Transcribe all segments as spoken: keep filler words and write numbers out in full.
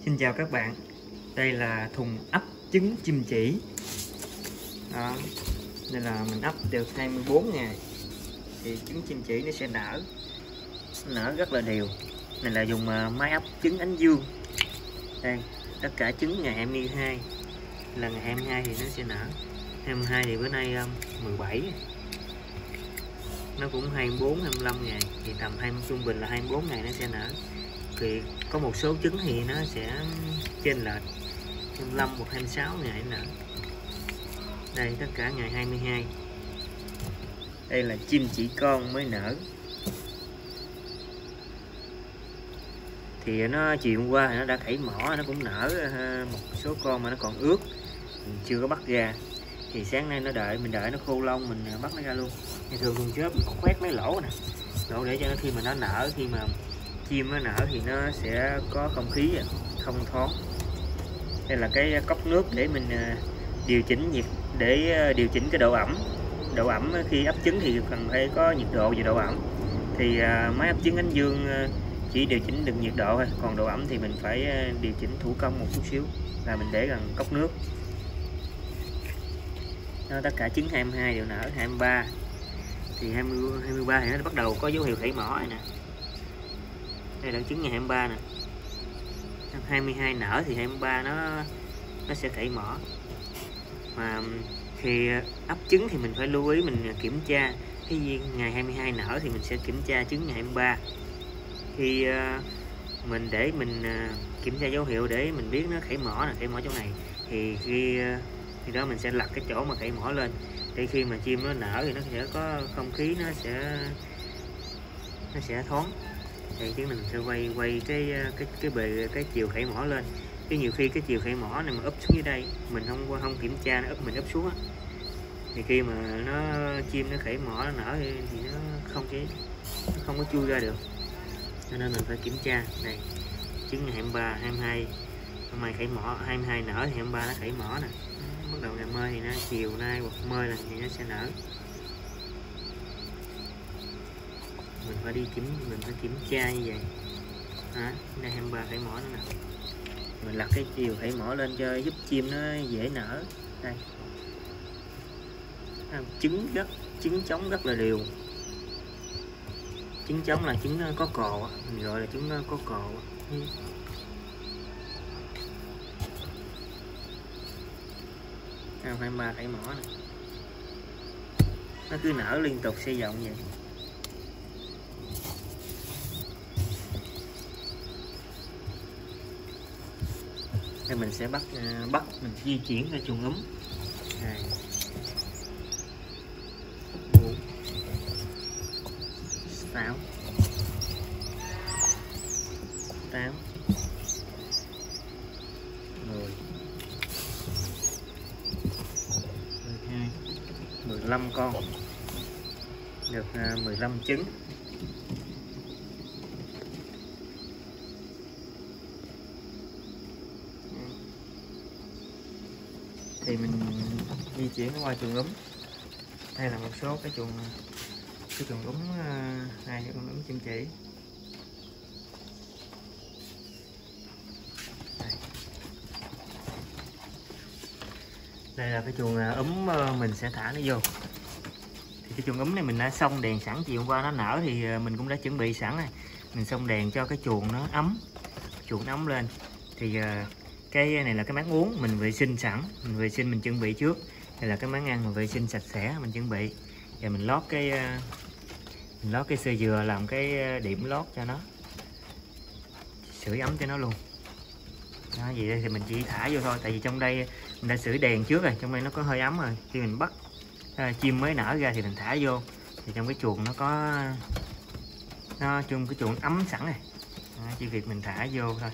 Xin chào các bạn, đây là thùng ấp trứng chim chỉ. Đó. Nên là mình ấp được hai mươi bốn ngày thì trứng chim chỉ nó sẽ nở, nở rất là đều. Này là dùng máy ấp trứng Ánh Dương. Đây, tất cả trứng ngày hai mươi hai, là ngày hai mươi hai thì nó sẽ nở. hai mươi hai thì bữa nay mười bảy, nó cũng hai mươi bốn, hai mươi lăm ngày, thì tầm hai mươi trung bình là hai mươi bốn ngày nó sẽ nở. Thì có một số trứng thì nó sẽ trên lệch hai mươi lăm hoặc hai mươi sáu ngày nở. Đây tất cả ngày hai mươi hai. Đây là chim chỉ con mới nở. Thì nó chiều hôm qua thì nó đã khảy mỏ, nó cũng nở một số con mà nó còn ướt, mình chưa có bắt ra. Thì sáng nay nó đợi mình đợi nó khô lông mình bắt nó ra luôn. Thì thường con chớp mình khoét mấy lỗ nè, lỗ để cho nó khi mà nó nở, khi mà chim nó nở thì nó sẽ có không khí không thoáng. Đây là cái cốc nước để mình điều chỉnh nhiệt, để điều chỉnh cái độ ẩm. Độ ẩm khi ấp trứng thì cần phải có nhiệt độ và độ ẩm. Thì máy ấp trứng Ánh Dương chỉ điều chỉnh được nhiệt độ thôi, còn độ ẩm thì mình phải điều chỉnh thủ công một chút xíu, là mình để gần cốc nước. Đó, tất cả trứng hai mươi hai đều nở. Hai mươi ba thì hai mươi, hai mươi ba thì nó bắt đầu có dấu hiệu khảy mỏ rồi nè. Đây là trứng ngày hai mươi ba nè. hai mươi hai nở thì hai mươi ba nó nó sẽ khảy mỏ. Mà khi ấp trứng thì mình phải lưu ý mình kiểm tra. Cái ngày hai mươi hai nở thì mình sẽ kiểm tra trứng ngày hai mươi ba. Khi mình để mình kiểm tra dấu hiệu để mình biết nó khảy mỏ nè, khảy mỏ chỗ này, thì khi khi đó mình sẽ lật cái chỗ mà khảy mỏ lên, để khi mà chim nó nở thì nó sẽ có không khí, nó sẽ nó sẽ thoáng. Thì chứ mình sẽ quay quay cái cái cái bề cái chiều khảy mỏ lên. Cái nhiều khi cái chiều khảy mỏ này mà úp xuống dưới đây, mình không không kiểm tra, nó úp mình úp xuống á, thì khi mà nó chim nó khảy mỏ nó nở thì, thì nó không cái nó không có chui ra được, cho nên mình phải kiểm tra. Đây trứng ngày hai mươi ba, hai mươi hai hôm nay khảy mỏ, hai mươi hai nở thì hai mươi ba nó khảy mỏ nè. Bắt đầu ngày mơi thì nó chiều nay hoặc mơi là thì nó sẽ nở. Mình phải đi kiểm mình phải kiểm tra như vậy. Hả? Đây hai mươi ba khảy mỏ nữa nè. Mình lật cái chiều khảy mỏ lên cho giúp chim nó dễ nở. Đây. Trứng rất trứng trống rất là đều. Trứng trống là trứng có cò, mình gọi là trứng có cò. hai mươi ba khảy mỏ này. Nó cứ nở liên tục xây dựng vậy. Thì mình sẽ bắt bắt mình di chuyển ra chuồng ấm. Này. bốn sáu tám mười mười hai mười lăm con, được mười lăm trứng. Thì mình di chuyển qua chuồng ấm. Đây là một số cái chuồng cái chuồng ấm, hai cái chuồng ấm chim chỉ. Đây. Đây là cái chuồng ấm mình sẽ thả nó vô. Thì cái chuồng ấm này mình đã xông đèn sẵn, chiều hôm qua nó nở thì mình cũng đã chuẩn bị sẵn rồi. Mình xông đèn cho cái chuồng nó ấm, chuồng nó ấm lên. Thì cái này là cái máng uống mình vệ sinh sẵn, mình vệ sinh mình chuẩn bị trước. Đây là cái máng ăn mình vệ sinh sạch sẽ mình chuẩn bị. Và mình lót cái mình lót cái sơ dừa làm cái điểm lót cho nó, sưởi ấm cho nó luôn. Đó, vậy thì mình chỉ thả vô thôi, tại vì trong đây mình đã sưởi đèn trước rồi, trong đây nó có hơi ấm rồi. Khi mình bắt à, chim mới nở ra thì mình thả vô, thì trong cái chuồng nó có nó chung cái chuồng ấm sẵn này. Đó, chỉ việc mình thả vô thôi.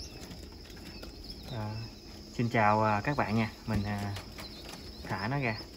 À, xin chào các bạn nha, mình thả nó ra.